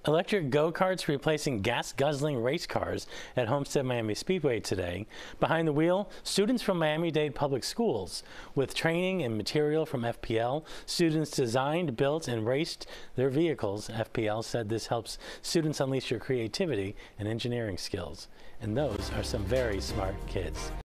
Electric go-karts replacing gas-guzzling race cars at Homestead Miami Speedway today. Behind the wheel, students from Miami-Dade Public Schools. With training and material from FPL, students designed, built, and raced their vehicles. FPL said this helps students unleash their creativity and engineering skills. And those are some very smart kids.